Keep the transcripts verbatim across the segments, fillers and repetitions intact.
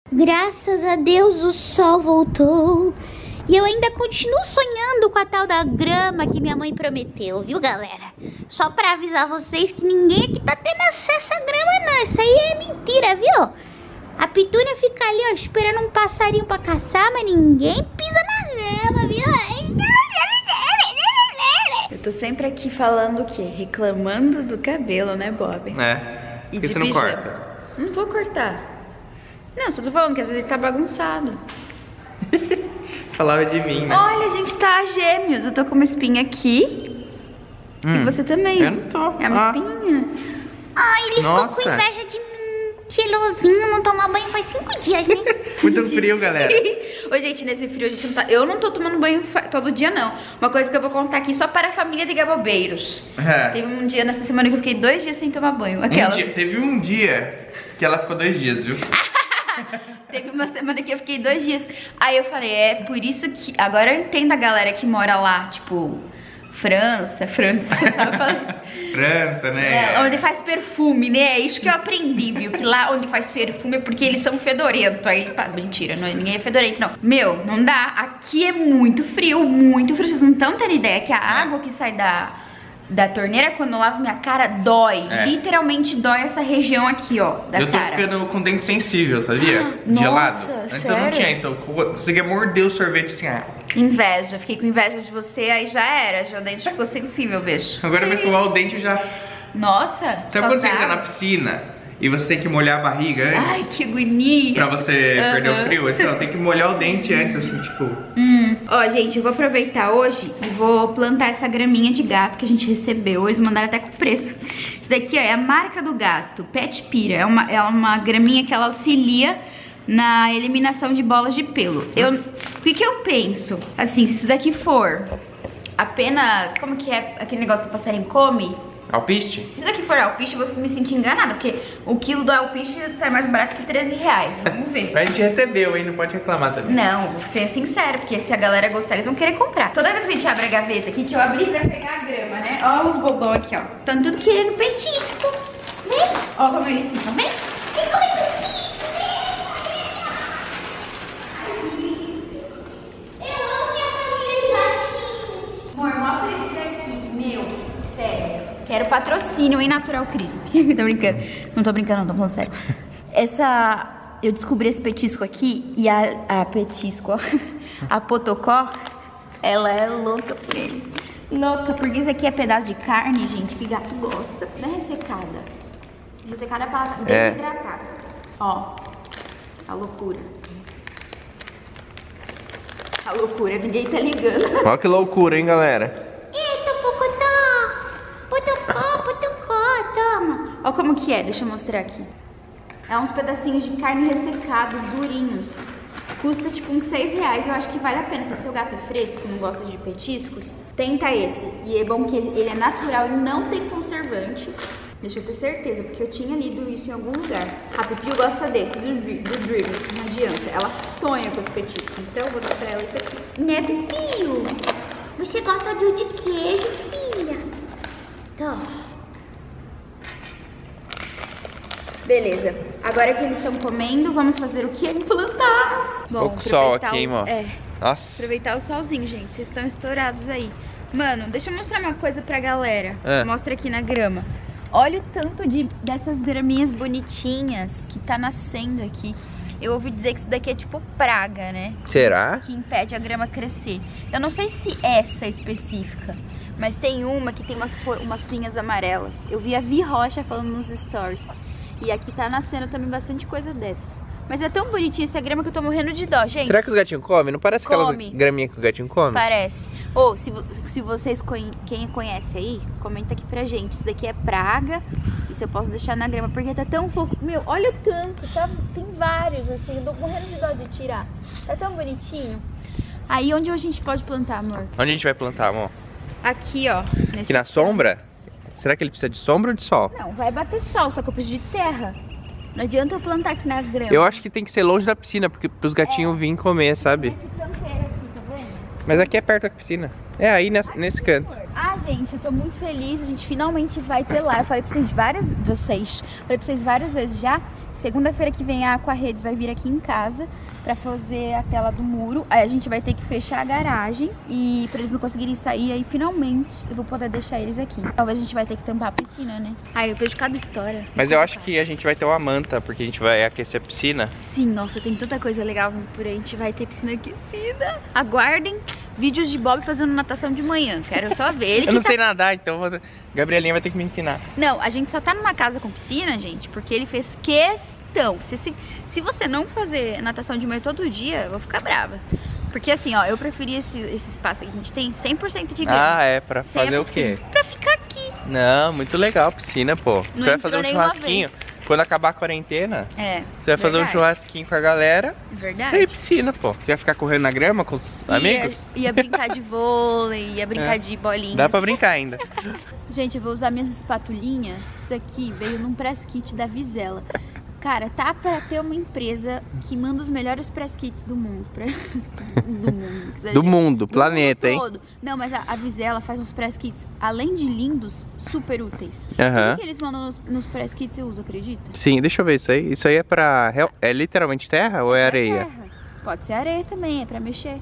Graças a Deus o sol voltou. E eu ainda continuo sonhando com a tal da grama que minha mãe prometeu, viu, galera? Só pra avisar vocês que ninguém aqui tá tendo acesso à grama, não. Isso aí é mentira, viu? A Pitúnia fica ali, ó, esperando um passarinho pra caçar, mas ninguém pisa na grama, viu? Eu tô sempre aqui falando o quê? Reclamando do cabelo, né, Bob? É. E Por que de você não pijama. corta? Não vou cortar. Não, só tô falando que às vezes ele tá bagunçado. Você falava de mim, né? Olha, a gente tá gêmeos. Eu tô com uma espinha aqui. Hum, E você também. Eu não tô. É uma Ah. espinha. Ai, ele Nossa. ficou com inveja de mim. Gelosinho, não tomar banho faz cinco dias, né? Muito frio, galera. Ô, gente, nesse frio a gente não tá... Eu não tô tomando banho fa- todo dia, não. Uma coisa que eu vou contar aqui só para a família de gabobeiros. É. Teve um dia nessa semana que eu fiquei dois dias sem tomar banho. Aquela. Um dia- teve um dia que ela ficou dois dias, viu? Teve uma semana que eu fiquei dois dias. Aí eu falei, é por isso que... Agora eu entendo a galera que mora lá, tipo... França, França, você sabe falar isso? França, né? É, onde faz perfume, né? É isso que eu aprendi, viu? Que lá onde faz perfume é porque eles são fedorentos. Aí, pá, mentira, não é, ninguém é fedorento, não. Meu, não dá. Aqui é muito frio, muito frio. Vocês não estão tendo ideia que a água que sai da, da torneira, quando eu lavo minha cara, dói. É. Literalmente dói essa região aqui, ó, da Eu tô cara. ficando com dente sensível, sabia? Nossa, Gelado. Antes eu não sério? tinha isso. Eu conseguia morder o sorvete assim, ah. Inveja, fiquei com inveja de você, aí já era. Já o dente ficou sensível, beijo. Agora vai escovar o dente eu já... Nossa, Sabe quando você gostaram? entra na piscina e você tem que molhar a barriga antes? Ai, que agonia. Pra você Aham. perder o frio? Então, tem que molhar o dente antes, assim, tipo... Hum. Ó, gente, eu vou aproveitar hoje e vou plantar essa graminha de gato que a gente recebeu. Eles mandaram até com preço. Isso daqui, ó, é a marca do gato, Pet Pira. É uma, é uma graminha que ela auxilia na eliminação de bolas de pelo. Eu, o que que eu penso? Assim, se isso daqui for apenas... Como que é aquele negócio que o passarinho come? Alpiste? Se isso aqui for alpiste, eu vou me sentir enganada, porque o quilo do alpiste sai mais barato que treze reais. Vamos ver. A gente recebeu, hein? Não pode reclamar também. Não, vou ser sincera, porque se a galera gostar, eles vão querer comprar. Toda vez que a gente abre a gaveta aqui, que eu abri pra pegar a grama, né? Ó os bobão aqui, ó. Tão tudo querendo petisco. Vem. Ó como eles ficam. Vem. Vem comer petisco. Amor, mostra esse daqui, meu, sério. Quero patrocínio em Natural Crisp. Tô brincando. Não tô brincando, não, tô falando sério. Essa... Eu descobri esse petisco aqui e a, a petisco, ó, a Potocó, ela é louca por ele. Louca, porque isso aqui é pedaço de carne, gente, que gato gosta. Não é ressecada. Ressecada é a palavra É. desidratada. Ó, a loucura. A loucura, ninguém tá ligando. Olha que loucura, hein, galera? Eita, Pocotó! Potocó, Potocó, toma! Ó como que é, deixa eu mostrar aqui. É uns pedacinhos de carne ressecados, durinhos. Custa tipo uns seis reais, eu acho que vale a pena. Se seu gato é fresco, não gosta de petiscos, tenta esse. E é bom que ele é natural e não tem conservante. Deixa eu ter certeza, porque eu tinha lido isso em algum lugar. A Pipiu gosta desse, do, do Dreams, não adianta. Ela sonha com esse petisco, então eu vou dar pra ela isso aqui. Né, Pipiu? Você gosta de, de queijo, filha? Toma. Beleza, agora que eles estão comendo, vamos fazer o que? Plantar. Bom, Pouco sol aproveitar aqui, o- hein, amor? É, Nossa. aproveitar o solzinho, gente. Vocês estão estourados aí. Mano, deixa eu mostrar uma coisa pra galera. É. Mostra aqui na grama. Olha o tanto de, dessas graminhas bonitinhas que tá nascendo aqui. Eu ouvi dizer que isso daqui é tipo praga, né? Será? Que impede a grama crescer. Eu não sei se essa é específica, mas tem uma que tem umas, fo- umas linhas amarelas. Eu vi a Vi Rocha falando nos stories. E aqui tá nascendo também bastante coisa dessas. Mas é tão bonitinha essa grama que eu tô morrendo de dó, gente. Será que os gatinhos comem? Não parece aquelas Come. graminhas que o gatinho come? Parece. Ou, se, vo- se vocês, conhe- quem conhece aí, comenta aqui pra gente. Isso daqui é praga. E se eu posso deixar na grama, porque tá tão fofo. Meu, olha o tanto. Tá, tem vários, assim. Eu tô morrendo de dó de tirar. Tá tão bonitinho. Aí, onde a gente pode plantar, amor? Onde a gente vai plantar, amor? Aqui, ó. Nesse... Aqui na sombra? Será que ele precisa de sombra ou de sol? Não, vai bater sol, só que eu preciso de terra. Não adianta eu plantar aqui na grama. Eu acho que tem que ser longe da piscina, porque pros gatinhos virem comer, sabe? Esse canteiro aqui, tá vendo? Mas aqui é perto da piscina. É aí nesse, nesse canto. Ah, gente, eu tô muito feliz. A gente finalmente vai ter lá. Eu falei pra vocês várias... Vocês. Falei pra vocês várias vezes já. Segunda-feira que vem a Aquaredes vai vir aqui em casa pra fazer a tela do muro. Aí a gente vai ter que fechar a garagem e pra eles não conseguirem sair, aí finalmente eu vou poder deixar eles aqui. Talvez a gente vai ter que tampar a piscina, né? Aí eu vejo cada história. Mas eu acho que a gente vai ter uma manta, porque a gente vai aquecer a piscina. Sim, nossa, tem tanta coisa legal por aí. A gente vai ter piscina aquecida. Aguardem vídeos de Bob fazendo natação de manhã. Quero só ver ele. Eu não tá... sei nadar, então vou... Gabrielinha vai ter que me ensinar. Não, a gente só tá numa casa com piscina, gente, porque ele fez questão. Se, se, se você não fazer natação de manhã todo dia, eu vou ficar brava. Porque assim, ó, eu preferi esse, esse espaço que a gente tem cem por cento de grama. Ah, é pra fazer o quê? Pra ficar aqui. Não, muito legal a piscina, pô. Não Você vai fazer um entrou nenhuma churrasquinho. vez. Quando acabar a quarentena, É. você vai fazer verdade. um churrasquinho com a galera. Verdade. E aí, piscina, pô. Você vai ficar correndo na grama com os Ia, amigos? ia brincar de vôlei, ia brincar É. de bolinhas. Dá pra brincar ainda. Gente, eu vou usar minhas espatulinhas. Isso aqui veio num press kit da Vizela. Cara, tá pra ter uma empresa que manda os melhores press kits do mundo. Pra... do mundo. que Do mundo, Do planeta, mundo hein? todo. Não, mas a, a Vizela faz uns press kits, além de lindos, super úteis. Aham. Tudo que eles mandam nos, nos press kits eu uso, acredita? Sim, deixa eu ver isso aí. Isso aí é pra... É literalmente terra ou é areia? terra. Pode ser areia também, é pra mexer.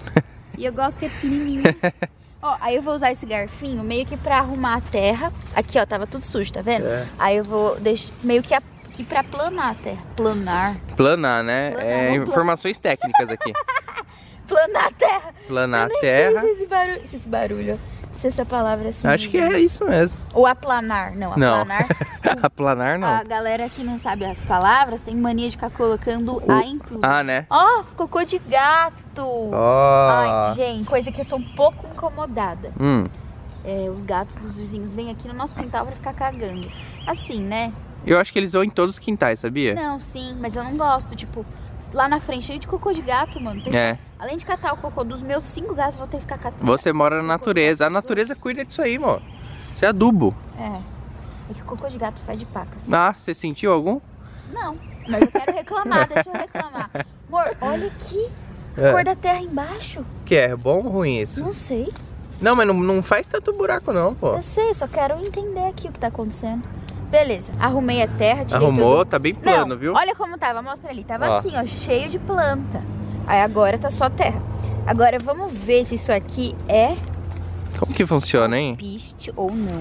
E eu gosto que é pequenininho. Ó, aí eu vou usar esse garfinho meio que pra arrumar a terra. Aqui, ó, tava tudo sujo, tá vendo? É. Aí eu vou deixar meio que aqui pra planar a terra. Planar. Planar, né? Planar, é, vamos informações técnicas aqui. Planar a terra. Planar Eu a nem terra. sei se esse barulho, se esse barulho, se essa palavra assim. Acho que é isso mesmo. Ou aplanar. Não, Não. aplanar. Aplanar não. A galera que não sabe as palavras tem mania de ficar colocando A em tudo. Ah, né? Ó, cocô de gato. Ó. Ai, gente, coisa que eu tô um pouco incomodada. Hum. É, os gatos dos vizinhos vêm aqui no nosso quintal pra ficar cagando. Assim, né? Eu acho que eles vão em todos os quintais, sabia? Não, sim, mas eu não gosto. Tipo, lá na frente cheio de cocô de gato, mano. Tem- É. Além de catar o cocô dos meus cinco gatos, eu vou ter que ficar catando. Você mora na natureza. A natureza cuida disso aí, amor. Isso é adubo. É. É que o cocô de gato faz de pacas. Ah, você sentiu algum? Não, mas eu quero reclamar, deixa eu reclamar. Amor, olha aqui. É. Cor da terra embaixo. Que é bom ou ruim isso? Não sei. Não, mas não, não faz tanto buraco não, pô. Eu sei, só quero entender aqui o que tá acontecendo. Beleza, arrumei a terra, tirei Arrumou, tudo. tá bem plano, Não, viu? olha como tava, mostra ali. Tava Ó. assim, ó, cheio de planta. Aí agora tá só terra. Agora vamos ver se isso aqui é Como que funciona, hein? piste ou não.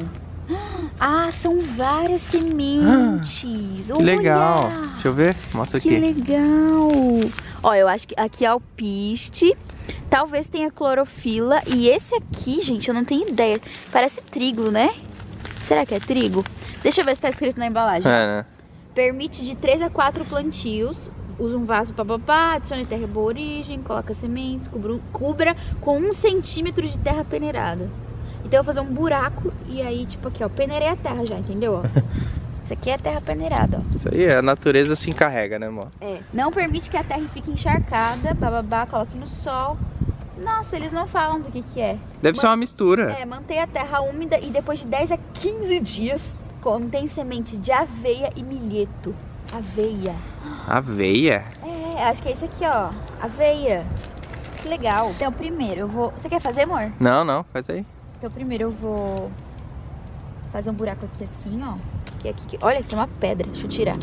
Ah, são várias sementes. Que legal. Olha. Deixa eu ver. Mostra Que aqui. legal. Ó, eu acho que aqui é o piste. Talvez tenha clorofila. E esse aqui, gente, eu não tenho ideia. Parece trigo, né? Será que é trigo? Deixa eu ver se tá escrito na embalagem. É, né? Permite de três a quatro plantios. Usa um vaso papapá, adicione terra boa origem, coloca sementes, cubra, cubra com um centímetro de terra peneirada. Então eu vou fazer um buraco e aí, tipo aqui, ó, peneirei a terra já, entendeu? Ó? Isso aqui é terra peneirada, ó. Isso aí, a natureza se encarrega, né, amor? É. Não permite que a terra fique encharcada, bababá, coloque no sol. Nossa, eles não falam do que que é. Deve ser uma mistura. É, mantenha a terra úmida e depois de dez a quinze dias contém semente de aveia e milheto. Aveia. Aveia? É, acho que é isso aqui, ó. Aveia. Que legal. Então, primeiro eu vou... Você quer fazer, amor? Não, não, faz aí. Então, primeiro eu vou fazer um buraco aqui assim, ó. Que aqui, que... Olha, aqui tem uma pedra. Deixa eu tirar.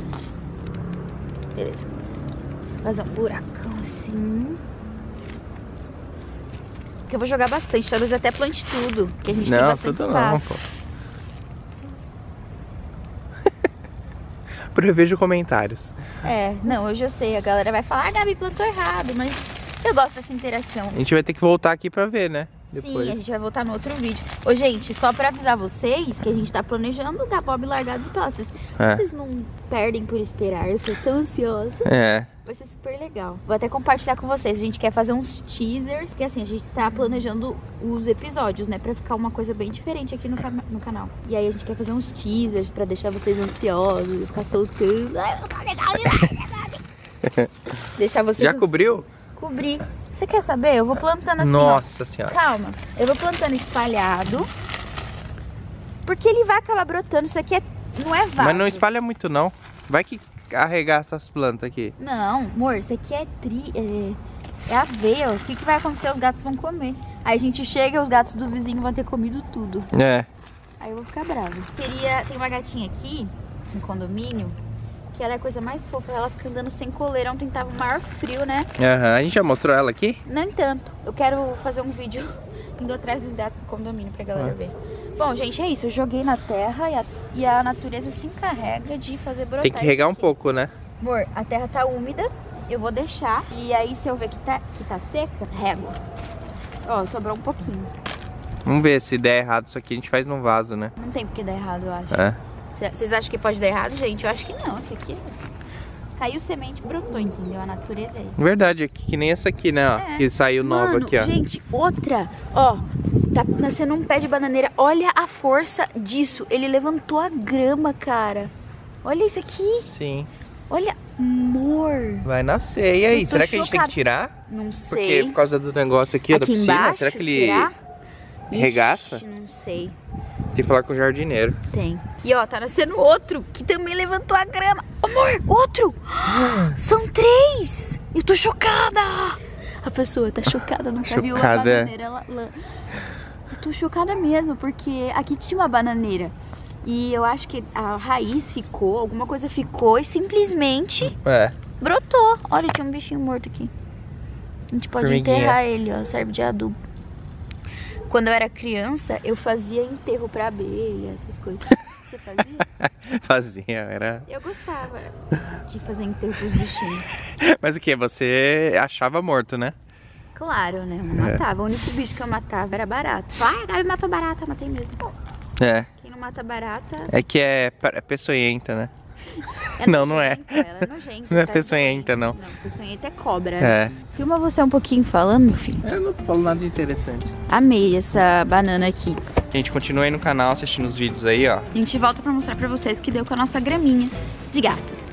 Beleza. Fazer um buracão assim. Que eu vou jogar bastante. Talvez até plante tudo. Porque a gente tem Não, bastante tudo não, espaço. pô. Prevejo comentários. É, não, hoje eu sei. A galera vai falar, ah, Gabi plantou errado. Mas eu gosto dessa interação. A gente vai ter que voltar aqui pra ver, né? Depois. Sim, a gente vai voltar no outro vídeo. Ô, gente, só pra avisar vocês que a gente tá planejando dar Bob largados e pelados. Vocês, É. vocês não perdem por esperar, eu tô tão ansiosa. É. Vai ser super legal. Vou até compartilhar com vocês. A gente quer fazer uns teasers, que assim, a gente tá planejando os episódios, né? Pra ficar uma coisa bem diferente aqui no, cana- no canal. E aí a gente quer fazer uns teasers pra deixar vocês ansiosos, ficar soltando. Ai, tá legal demais, deixar vocês Já ansiosos. cobriu? Cobrir. Você quer saber? Eu vou plantando assim, ó. Nossa senhora. Calma, eu vou plantando espalhado. Porque ele vai acabar brotando. Isso aqui é, não é vaso. Mas não espalha muito não. Vai que carregar essas plantas aqui. Não, amor, isso aqui é tri... É, é aveia. O que, que vai acontecer? Os gatos vão comer. Aí a gente chega, os gatos do vizinho vão ter comido tudo. É. Aí eu vou ficar brava. Queria... Tem uma gatinha aqui, no condomínio, que ela é a coisa mais fofa. Ela fica andando sem coleira. Ontem tava o maior frio, né? Aham, a gente já mostrou ela aqui? Nem tanto. Eu quero fazer um vídeo indo atrás dos gatos do condomínio pra galera ah. ver. Bom, gente, é isso. Eu joguei na terra e a, e a natureza se encarrega de fazer brotar. Tem que regar um pouco, né? Amor, a terra tá úmida. Eu vou deixar. E aí, se eu ver que tá, que tá seca, rego. Ó, sobrou um pouquinho. Vamos ver, se der errado isso aqui, a gente faz num vaso, né? Não tem porque dar errado, eu acho. É. Vocês acham que pode dar errado, gente? Eu acho que não. Esse aqui caiu semente, brotou, entendeu? A natureza é isso. Verdade, aqui, que nem essa aqui, né? Ó, é. Que saiu nova aqui, ó. Gente, outra. Ó, tá nascendo um pé de bananeira. Olha a força disso. Ele levantou a grama, cara. Olha isso aqui. Sim. Olha, amor. Vai nascer. E aí, será que chocada. A gente tem que tirar? Não sei. Porque por causa do negócio aqui, aqui da piscina, embaixo, será que ele será? regaça? Ixi, não sei. Tem que falar com o jardineiro. Tem. E ó, tá nascendo outro que também levantou a grama. Amor, outro! São três! Eu tô chocada! A pessoa tá chocada, nunca chocada. viu a bananeira. Ela, ela... Eu tô chocada mesmo, porque aqui tinha uma bananeira. E eu acho que a raiz ficou, alguma coisa ficou e simplesmente é. brotou. Olha, tinha um bichinho morto aqui. A gente pode Formiguinha. enterrar ele, ó, serve de adubo. Quando eu era criança, eu fazia enterro pra abelha, essas coisas. Você fazia? Fazia, era... Eu gostava de fazer enterro pros bichinhos. Mas o que? Você achava morto, né? Claro, né? Eu não matava. É. O único bicho que eu matava era barata. Ah, a Gabi matou barata, matei mesmo. É. Quem não mata barata... É que é peçonhenta, né? É não, não é. Ela é nojenta. Não é peçonhenta, não. Não, peçonhenta é cobra. É. Filma você um pouquinho falando, meu filho. Eu não tô falando nada de interessante. Amei essa banana aqui. Gente, continua aí no canal assistindo os vídeos aí, ó. A gente volta pra mostrar pra vocês o que deu com a nossa graminha de gatos.